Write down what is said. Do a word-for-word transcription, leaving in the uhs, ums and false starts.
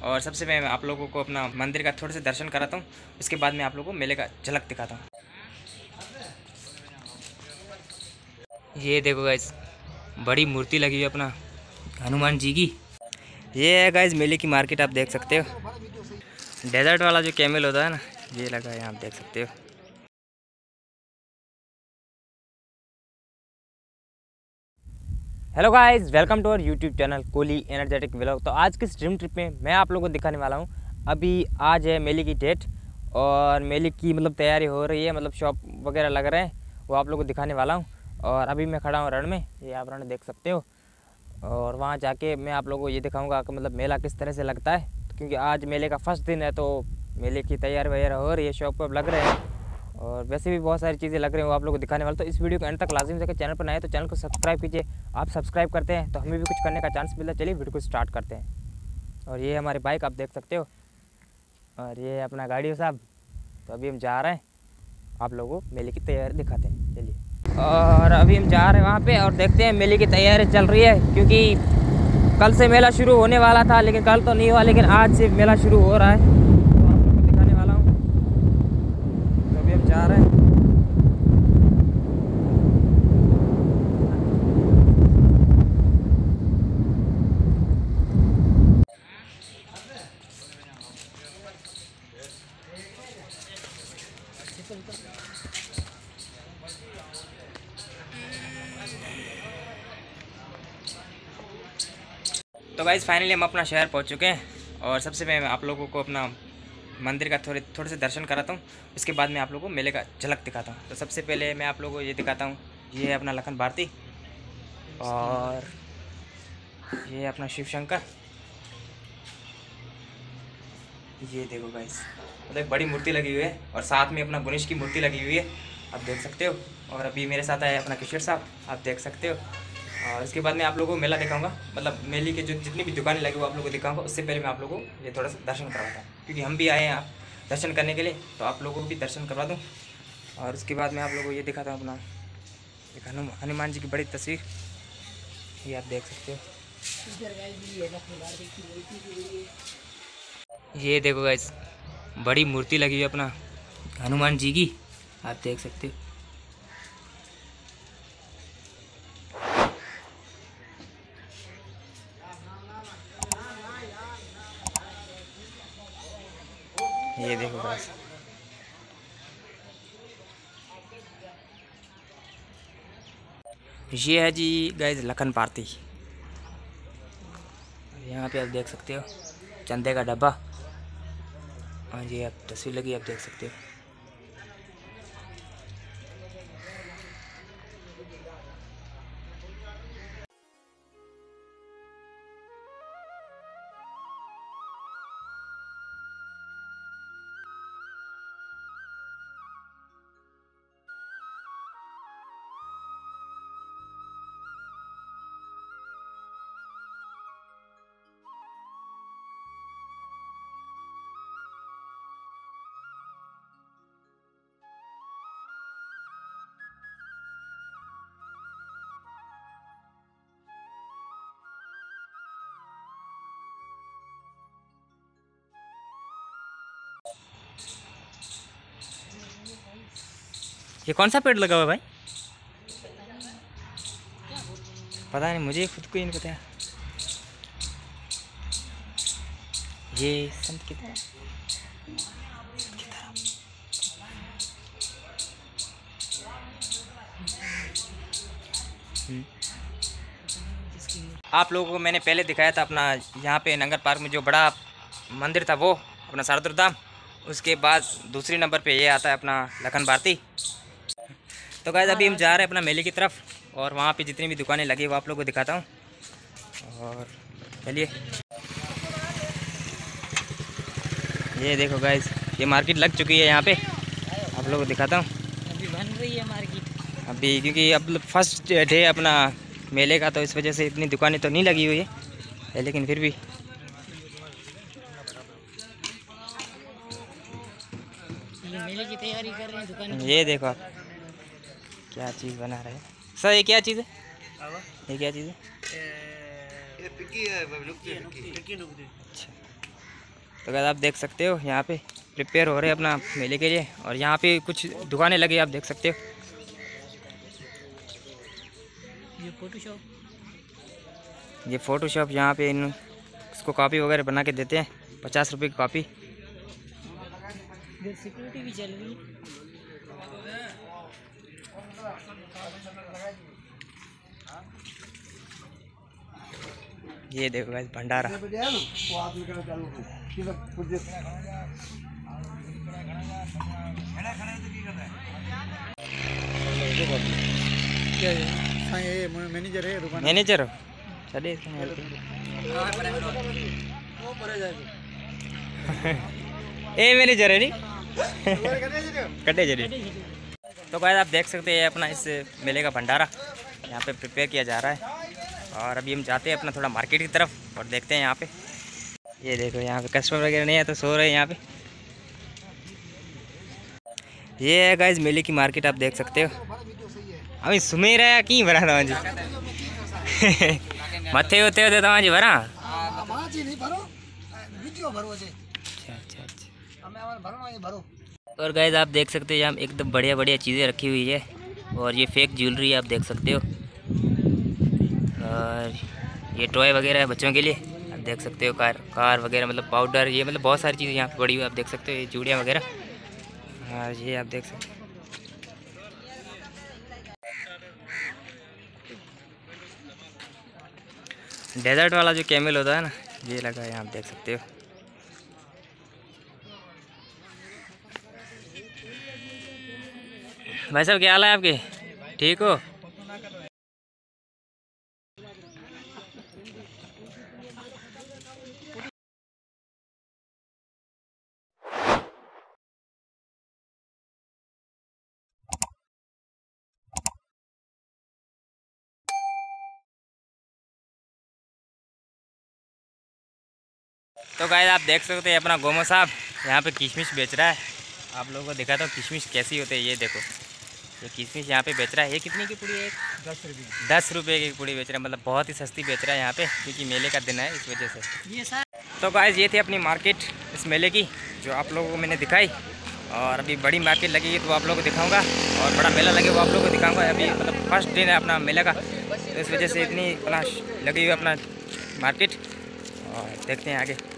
और सबसे मैं आप लोगों को अपना मंदिर का थोड़े से दर्शन कराता हूँ, उसके बाद मैं आप लोगों को मेले का झलक दिखाता हूँ। ये देखो गाइस, बड़ी मूर्ति लगी हुई है अपना हनुमान जी की। ये है गाइस मेले की मार्केट, आप देख सकते हो। डेजर्ट वाला जो कैमल होता है ना, ये लगा है, आप देख सकते हो। Hello guys, welcome to our YouTube channel Kohli energetic vlog. तो आज की स्ट्रीम ट्रिप में मैं आप लोगों को दिखाने वाला हूँ। अभी आज है मेले की डेट और मेले की मतलब तैयारी हो रही है, मतलब शॉप वगैरह लग रहे हैं, वो आप लोगों को दिखाने वाला हूँ। और अभी मैं खड़ा हूँ रण में, ये आप रण देख सकते हो। और वहाँ जाके मैं आप लोगों को ये दिखाऊंगा कि मतलब मेला किस तरह से लगता है, क्योंकि आज मेले का फर्स्ट दिन है, तो मेले की तैयारी वगैरह हो रही है, शॉप पर लग रहे हैं और वैसे भी बहुत सारी चीज़ें लग रही हैं, वो आप लोगों को दिखाने वाला। तो इस वीडियो को एंड तक लाजिम से चैनल पर नए तो चैनल को सब्सक्राइब कीजिए। आप सब्सक्राइब करते हैं तो हमें भी कुछ करने का चांस मिलता है। चलिए वीडियो को स्टार्ट करते हैं। और ये हमारी बाइक आप देख सकते हो, और ये अपना गाड़ी हो साहब। तो अभी हम जा रहे हैं, आप लोगों को मेले की तैयारी दिखाते हैं। चलिए, और अभी हम जा रहे हैं वहाँ पे और देखते हैं मेले की तैयारी चल रही है, क्योंकि कल से मेला शुरू होने वाला था, लेकिन कल तो नहीं हुआ, लेकिन आज से मेला शुरू हो रहा है, तो आप लोग को दिखाने वाला हूँ। तो अभी हम जा रहे हैं। तो गाइज़ फाइनली हम अपना शहर पहुंच चुके हैं, और सबसे मैं आप लोगों को अपना मंदिर का थोड़े थोड़े से दर्शन कराता हूं, उसके बाद मैं आप लोगों को मेले का झलक दिखाता हूं। तो सबसे पहले मैं आप लोगों को ये दिखाता हूं, ये है अपना लखन भारती और ये है अपना शिव शंकर। ये देखो गाइस, मतलब एक बड़ी मूर्ति लगी हुई है और साथ में अपना गणेश की मूर्ति लगी हुई है, आप देख सकते हो। और अभी मेरे साथ आया अपना किशोर साहब, आप देख सकते हो। और इसके बाद मैं आप लोगों को मेला दिखाऊंगा, मतलब मेले के जो जितनी भी दुकानें लगी वो आप लोगों को दिखाऊंगा। उससे पहले मैं आप लोगों को ये थोड़ा सा दर्शन करवाता हूँ, क्योंकि हम भी आए हैं आप दर्शन करने के लिए, तो आप लोगों को भी दर्शन करवा दूँ। और उसके बाद मैं आप लोगों को ये दिखाता हूँ अपना एक हनु हनुमान जी की बड़ी तस्वीर, ये आप देख सकते हो। ये देखो गाइस, बड़ी मूर्ति लगी हुई है अपना हनुमान जी की, आप देख सकते हो। ये देखो गाइस, ये है जी गाइस लखन भारती। यहाँ पे आप देख सकते हो चंदे का डब्बा, हाँ जी, आप तस्वीर लगी, आप देख सकते हो। ये कौन सा पेड़ लगा हुआ है भाई? पता नहीं, मुझे खुद को ही नहीं पता। ये संत की तरह की तरह आप लोगों को मैंने पहले दिखाया था अपना यहाँ पे नंगर पार्क में जो बड़ा मंदिर था, वो अपना शारदुर्ग धाम। उसके बाद दूसरी नंबर पे ये आता है अपना लखन भारती। तो गाइस अभी हम जा रहे हैं अपना मेले की तरफ, और वहाँ पे जितनी भी दुकानें लगी वो आप लोगों को दिखाता हूँ। और चलिए, ये देखो गाइस, ये मार्केट लग चुकी है यहाँ पे, आप लोगों को दिखाता हूँ। अभी बन रही है मार्केट अभी, क्योंकि अब फर्स्ट डे अपना मेले का, तो इस वजह से इतनी दुकानें तो नहीं लगी हुई है, लेकिन फिर भी मेले की तैयारी कर रहे हैं दुकान। ये देखो आप क्या चीज़ बना रहे हैं सर। ये क्या चीज़ है? ये क्या चीज़ है? ये पिक्की है, पिक्की है, पिक्की। अच्छा, तो गाइस आप देख सकते हो यहाँ पे प्रिपेयर हो रहे हैं अपना मेले के लिए। और यहाँ पे कुछ दुकानें लगी आप देख सकते हो। ये फोटोशॉप ये फ़ोटोशॉप यहाँ पे इन इसको कॉपी वगैरह बना के देते हैं, पचास रुपये की कॉपी। इधर सिक्योरिटी भी चल रही है। ये देखो गाइस भंडारा। मैनेजर है दुकान। मैनेजर हो? चलिए ए मैनेजर है नी कटे जरी। तो गाइस आप देख सकते हैं अपना इस मेले का भंडारा यहाँ पे प्रिपेयर किया जा रहा है। और अभी हम जाते हैं अपना थोड़ा मार्केट की तरफ और देखते हैं यहाँ पे। ये देखो यहाँ पे कस्टमर वगैरह नहीं है तो सो रहे हैं यहाँ पे। ये है गाइस मेले की मार्केट, आप देख सकते हो। अभी सुमे रहा की भरा था जी मथे होते होते तव्हांजी भरा। और गाइस आप देख सकते हो यहाँ एकदम बढ़िया बढ़िया चीज़ें रखी हुई है। और ये फेक ज्वेलरी आप देख सकते हो। और ये टॉय वगैरह है बच्चों के लिए, आप देख सकते हो। कार कार वगैरह मतलब पाउडर, ये मतलब बहुत सारी चीज़ें यहाँ पे पड़ी हुई आप देख सकते हो। ये चूड़ियाँ वगैरह, और ये आप देख सकते हो। डेजर्ट वाला जो कैमल होता है ना, ये लगा है यहाँ आप देख सकते हो। भाई साहब क्या हाल है आपके, ठीक हो? तो गाइस आप देख सकते हैं अपना गोमो साहब यहाँ पे किशमिश बेच रहा है। आप लोगों को दिखाता हूँ किशमिश कैसी होती है। ये देखो ये किशमिश यहाँ पे बेच रहा है। ये कितने की पुड़ी है? दस रुपये दस रुपये की पुड़ी बेच रहा है, मतलब बहुत ही सस्ती बेच रहा है यहाँ पे, क्योंकि मेले का दिन है इस वजह से। ये सर तो गाइस ये थी अपनी मार्केट इस मेले की जो आप लोगों को मैंने दिखाई। और अभी बड़ी मार्केट लगेगी तो आप लोगों को दिखाऊंगा, और बड़ा मेला लगे वो आप लोगों को दिखाऊंगा। अभी मतलब फर्स्ट दिन है अपना मेले का, तो इस वजह से इतनी अपना लगी हुई अपना मार्केट। और देखते हैं आगे।